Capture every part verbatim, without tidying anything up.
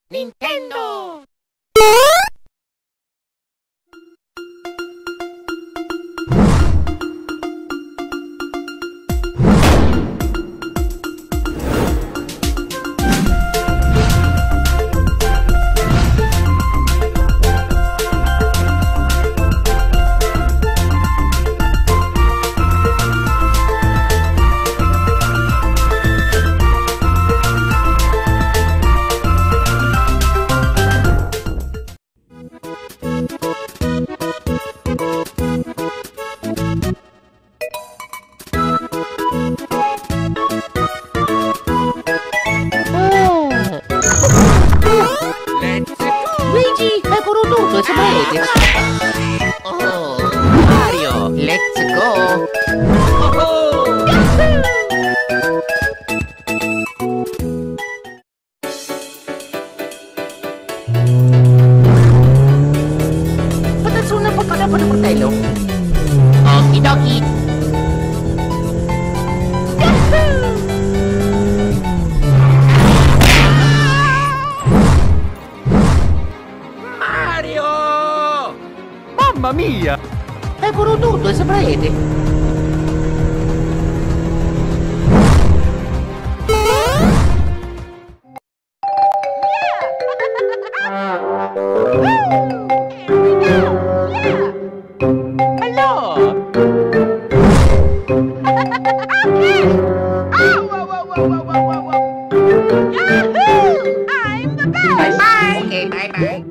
Nintendo. Luigi, hai corrotto, sapete? Oh, Mario, let's go. Oh, Patatsunan pa pala pa ng portelo. okidoki. Mario! Mamma mia! Hai corrotto, sapete? Bye-bye. Okay, bye-bye.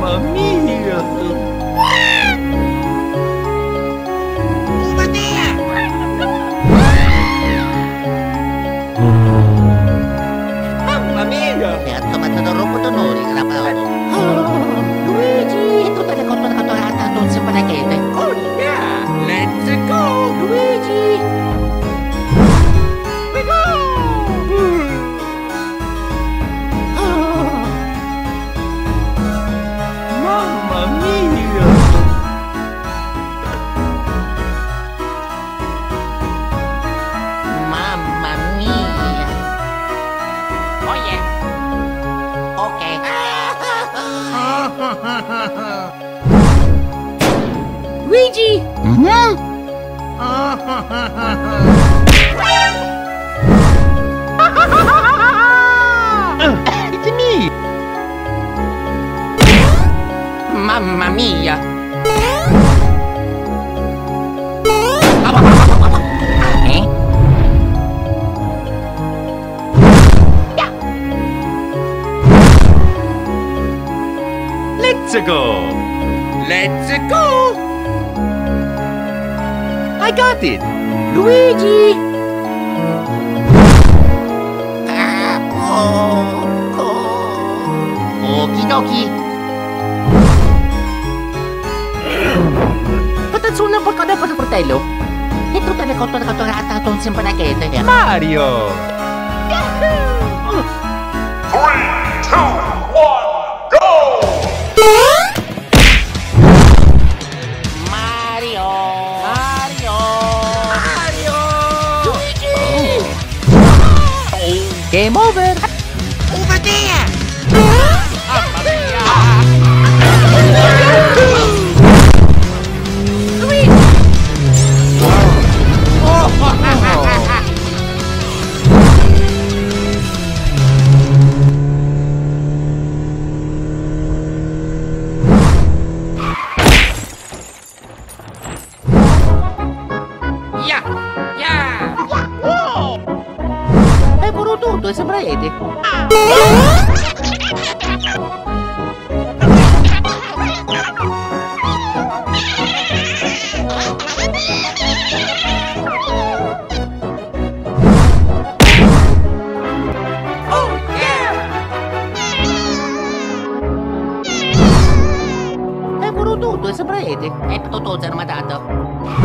Mamma mia! Mamma mia! Mi ha trovato da robot d'onore, grappato. Oh, Luigi! E tutte le cose che ho trovato non si panachete. Oh yeah! Let's go! Luigi! We go! Oh, Mamma mia! mamma mia! Oh yeah. Ok. Luigi! It's me! Mamma mia. Eh? Let's go! Let's go! I got it! Luigi! Ah, oh, oh. Okidoki! Patazzuna porca da per fratello! E tutte le cose che ho trovato non si panachete. Mario! Three, two, one, go! Mario! Mario! Mario! Luigi! Game over! Over there. Yeah. Yeah. Hai pure tutto, sembra Edi. Oh yeah. Hai pure tutto, sembra Edi. Hai tutto armatato.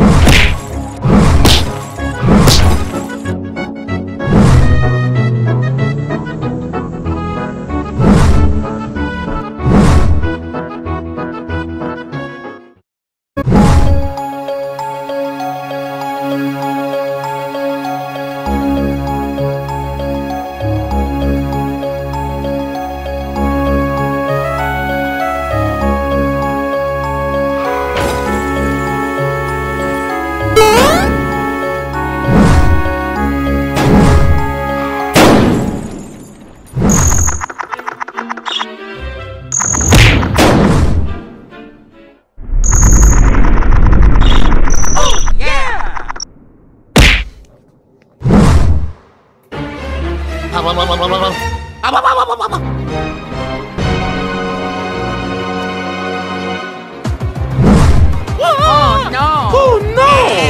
Oh no. Oh no!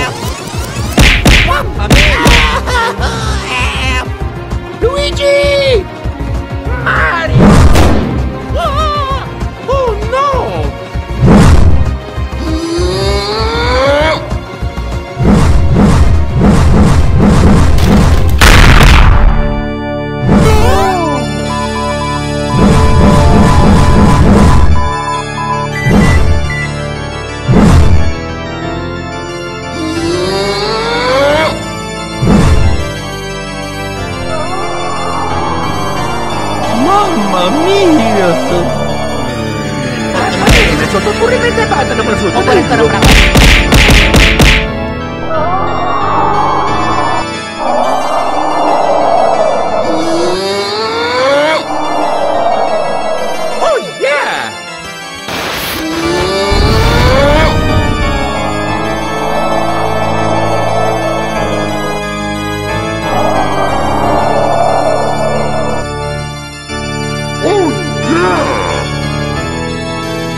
Mamma mia. Luigi! Mario. Oh no! Mamma mia! Sotto un corrimento e basta, non prosciutto. Oh, Guarda, bravo. bravo. Oh yeah! Oh yeah!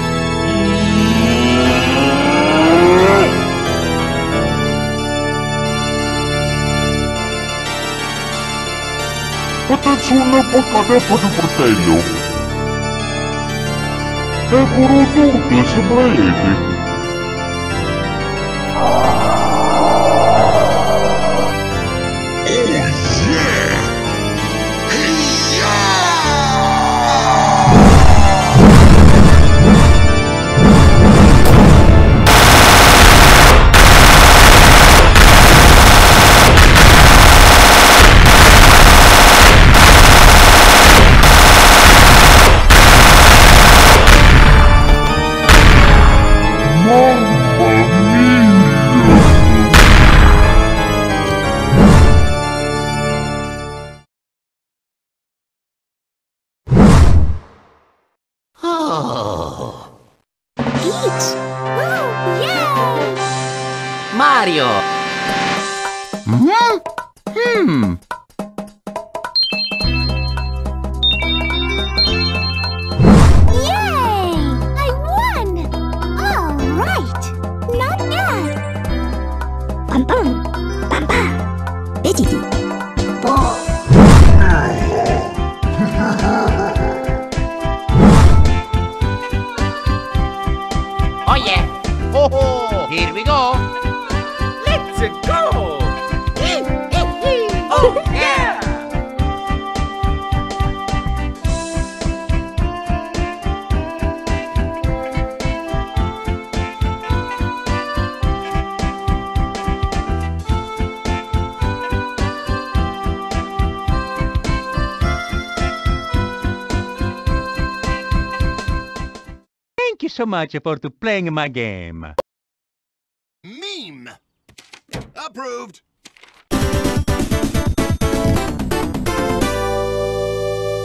Nessuno può cadere per il fratello. E con tutto sembrete. Oh, Peach! Woo! Yay! Mario! Hmm? Hmm. Yay! I won! All right! Not bad! Bum bum! Papa! Veggie! Oh yeah. Oh, oh, here we go! Let's go. Oh yeah. Thank you so much for to playing my game. Meme. Approved.